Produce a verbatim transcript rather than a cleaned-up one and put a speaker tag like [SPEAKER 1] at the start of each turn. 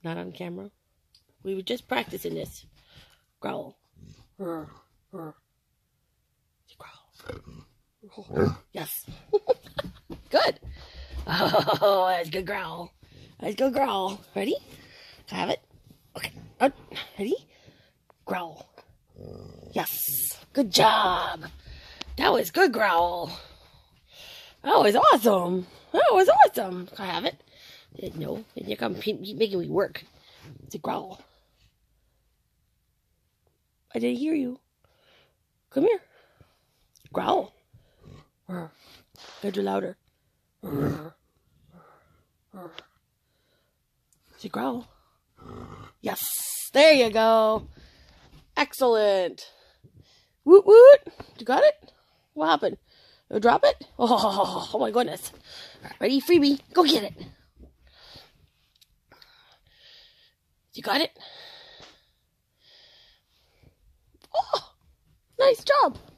[SPEAKER 1] Not on camera. We were just practicing this. Growl. Growl. Yes. Good. Oh, that's good growl. That's good growl. Ready? Can I have it? Okay. Oh, ready? Growl. Yes. Good job. That was good growl. That was awesome. That was awesome. Can I have it? No. And you come keep making me work. It's a growl. I didn't hear you. Come here. Growl. Gotta do louder. Say growl. Yes. There you go. Excellent. Woot woot. You got it? What happened? You drop it? Oh, oh my goodness. Ready? Freebie. Go get it. You got it? Oh, nice job.